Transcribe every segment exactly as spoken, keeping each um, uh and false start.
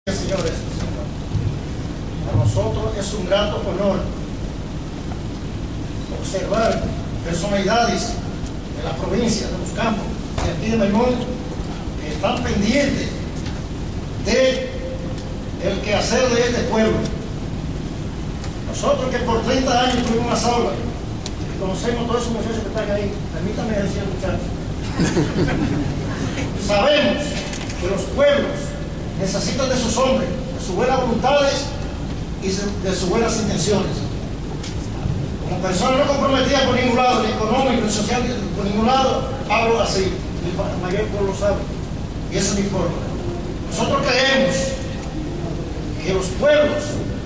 Señores, a nosotros es un grato honor observar personalidades de la provincia de Los Campos y aquí de Maimón que están pendientes de el quehacer de este pueblo. Nosotros que por treinta años tuvimos una aula y conocemos todos esos muchachos que están ahí, permítanme decir muchachos, sabemos que los pueblos necesitan de sus hombres, de sus buenas voluntades y de sus buenas intenciones. Como persona no comprometida por ningún lado, ni económico, ni social, por ningún lado, hablo así. El mayor pueblo lo sabe. Y esa es mi forma. Nosotros creemos que los pueblos,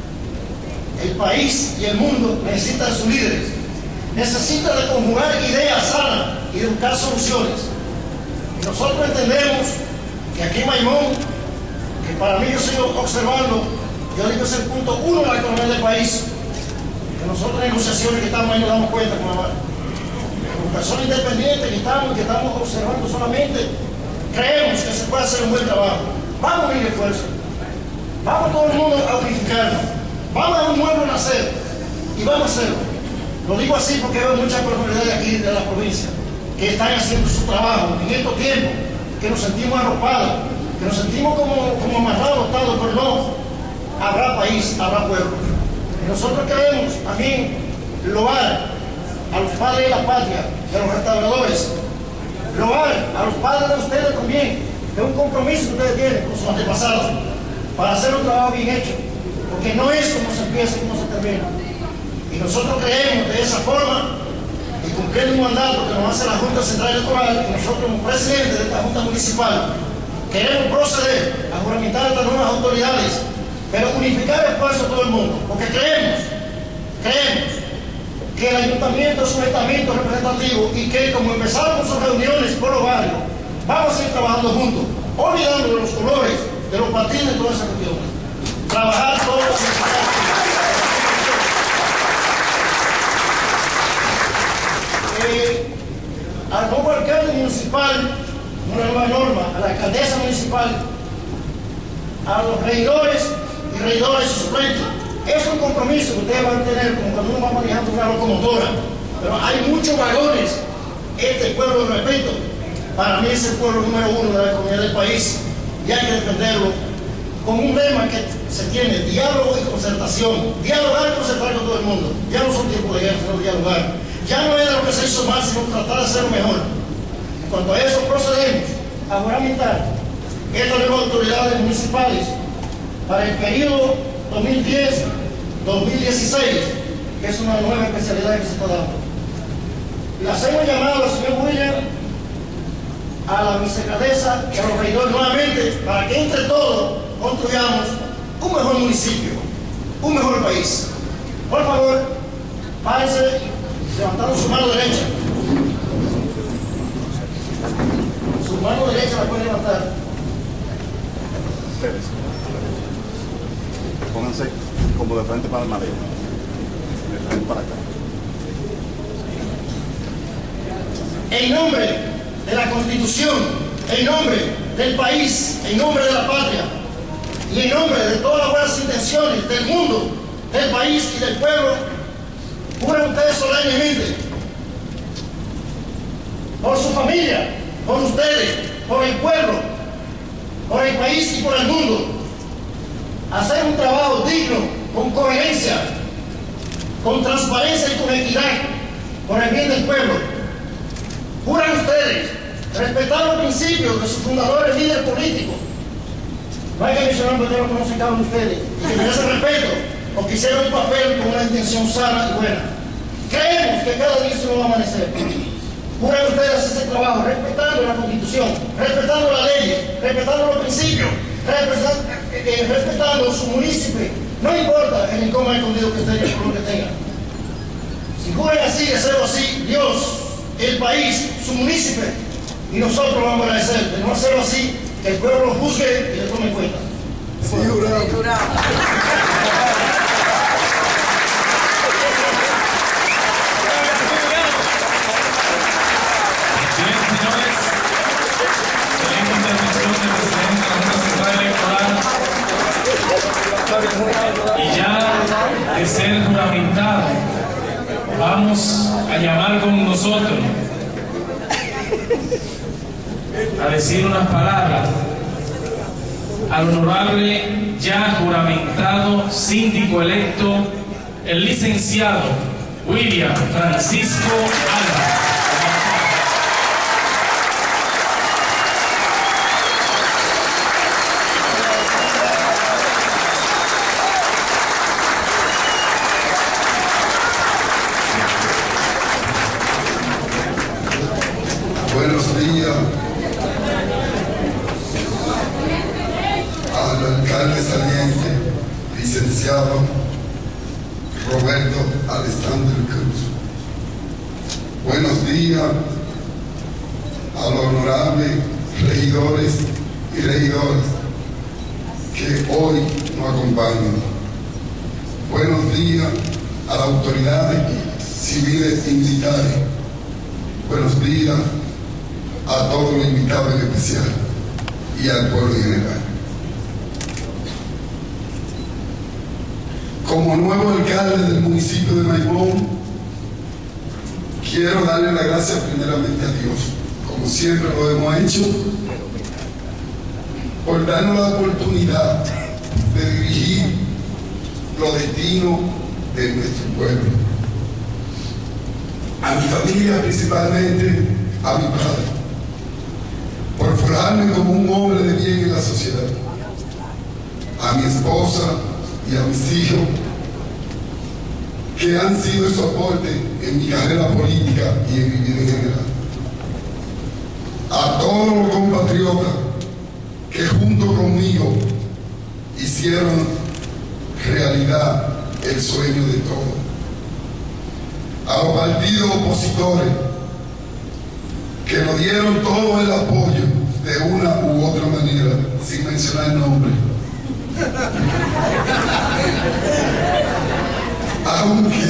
el país y el mundo necesitan de sus líderes. Necesitan de conjugar ideas sanas y de buscar soluciones. Y nosotros entendemos que aquí en Maimón, que para mí yo sigo observando, yo digo que es el punto uno de la economía del país, que nosotros en negociaciones que estamos ahí nos damos cuenta con la como personas independientes que estamos, que estamos observando solamente, creemos que se puede hacer un buen trabajo. Vamos a unir esfuerzos, vamos todo el mundo a unificarnos, vamos a un nuevo nacer y vamos a hacerlo. Lo digo así porque veo muchas personalidades aquí de la provincia que están haciendo su trabajo en estos tiempos, que nos sentimos arropados, que nos sentimos como, como amarrados, atados, pero no, habrá país, habrá pueblo. Y nosotros queremos también loar a los padres de la patria, de los restauradores, loar a los padres de ustedes también, de un compromiso que ustedes tienen con sus antepasados, para hacer un trabajo bien hecho, porque no es como se empieza y como se termina. Y nosotros creemos de esa forma, y cumpliendo un mandato que nos hace la Junta Central Electoral, y nosotros como presidentes de esta Junta Municipal, queremos proceder a juramentar a estas nuevas autoridades, pero unificar el esfuerzo de todo el mundo, porque creemos, creemos que el ayuntamiento es un estamento representativo y que como empezaron sus reuniones por los barrios, vamos a ir trabajando juntos, olvidando de los colores, de los partidos y todas esas cuestiones. Trabajar todos los eh, al nuevo alcalde municipal, una nueva norma, a la alcaldesa municipal, a los regidores y regidores y suplentes. Es un compromiso que ustedes van a tener como cuando uno va manejando una locomotora, pero hay muchos vagones. Este pueblo, repito, para mí es el pueblo número uno de la economía del país y hay que defenderlo con un lema que se tiene: diálogo y concertación. Dialogar y concertar con todo el mundo. Ya no son tiempos de guerra, sino dialogar. Ya no es de lo que se hizo mal, sino tratar de hacerlo mejor. En cuanto a eso, procedemos a juramentar estas nuevas autoridades municipales para el periodo dos mil diez a dos mil dieciséis, que es una nueva especialidad que se está dando. Le hacemos llamado al señor William, a la vicealcaldesa y a los regidores nuevamente para que entre todos construyamos un mejor municipio, un mejor país. Por favor, párense levantando su mano derecha. Su mano derecha la pueden levantar. Pónganse como de frente para el madero, de frente para acá. En nombre de la Constitución, en nombre del país, en nombre de la patria y en nombre de todas las buenas intenciones del mundo, del país y del pueblo, juran ustedes solemnemente por su familia, por ustedes, por el pueblo, por el país y por el mundo, hacer un trabajo digno, con coherencia, con transparencia y con equidad, por el bien del pueblo. Juran ustedes respetar los principios de sus fundadores, líderes políticos. No hay que mencionar porque lo conocen cada uno de ustedes y que merecen respeto o que hicieron un papel con una intención sana y buena. Creemos que cada día se nos va a amanecer. Juran ustedes hacer ese trabajo respetando la Constitución, respetando la ley, respetando los principios, respetando, eh, respetando su municipio. No importa el rincón más escondido que esté y el color que tenga. Si juran así, de hacerlo así, Dios, el país, su municipio, y nosotros lo vamos a agradecer. De no hacerlo así, que el pueblo lo juzgue y le tome en cuenta. Sí, jurado. Intervención del presidente de la Junta Central Electoral. Y ya de ser juramentado, vamos a llamar con nosotros a decir unas palabras al honorable ya juramentado síndico electo, el licenciado William Francisco Alba. Buenos días al alcalde saliente, licenciado Roberto Alexander Cruz. Buenos días a los honorables regidores y regidoras que hoy nos acompañan. Buenos días a las autoridades civiles y militares. Buenos días a todos los invitados en especial y al pueblo en general. Como nuevo alcalde del municipio de Maimón, quiero darle las gracias primeramente a Dios, como siempre lo hemos hecho, por darnos la oportunidad de dirigir los destinos de nuestro pueblo. A mi familia, principalmente a mi padre, por forjarme como un hombre de bien en la sociedad, a mi esposa y a mis hijos, que han sido el soporte en mi carrera política y en mi vida en general, a todos los compatriotas que junto conmigo hicieron realidad el sueño de todos, a los partidos opositores que nos dieron todo el apoyo de una u otra manera, sin mencionar el nombre. Aunque,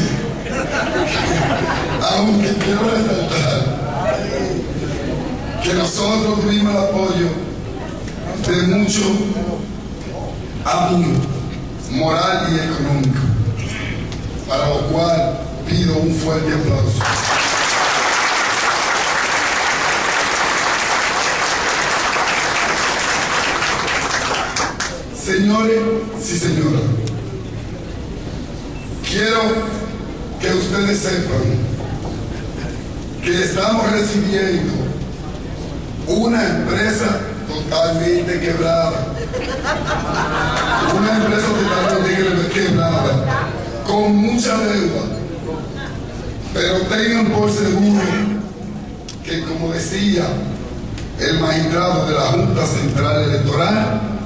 aunque quiero resaltar que nosotros tuvimos el apoyo de muchos amigos, moral y económico, para lo cual pido un fuerte aplauso. Señores y señoras, quiero que ustedes sepan que estamos recibiendo una empresa totalmente quebrada, una empresa totalmente quebrada, con mucha deuda, pero tengan por seguro que, como decía el magistrado de la Junta Central Electoral,